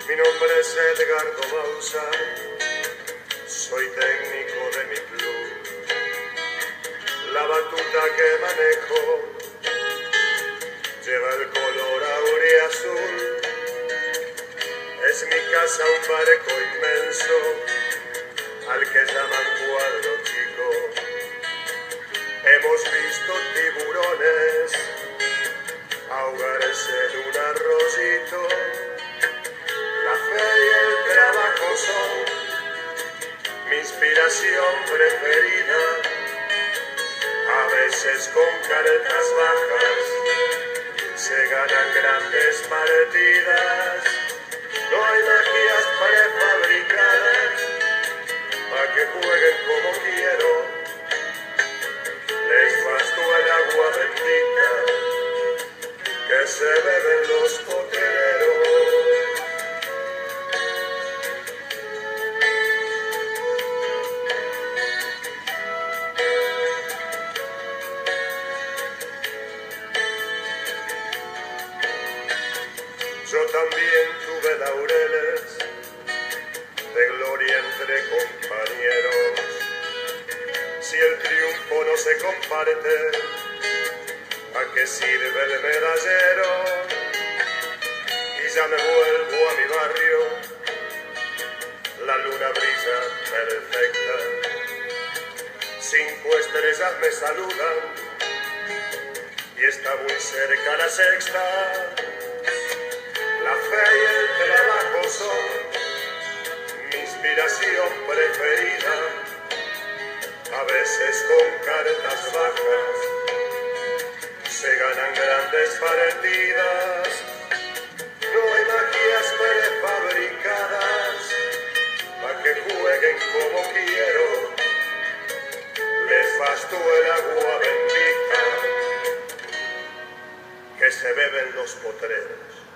Mi nombre es Edgardo Bausa, soy técnico de mi club. La batuta que manejo lleva el color auriazul. Es mi casa un barco inmenso al que llaman cuadro chico. Hemos visto tiburones ahogarse en un arroyito. La fe y el trabajo son mi inspiración preferida. A veces con cartas bajas se ganan grandes partidas. No hay magias prefabricadas para que jueguen como quiero. Les bastó el agua bendita que se beben los potreros. Yo también tuve laureles de gloria entre compañeros. Si el triunfo no se comparte, ¿a qué sirve el medallero? Y ya me vuelvo a mi barrio, la luna brilla perfecta. 5 estrellas me saludan y está muy cerca la sexta. La fe y el trabajo son mi inspiración preferida. A veces con cartas bajas se ganan grandes partidas. No hay magias prefabricadas para que jueguen como quiero. Les bastó el agua bendita que se beben los potreros.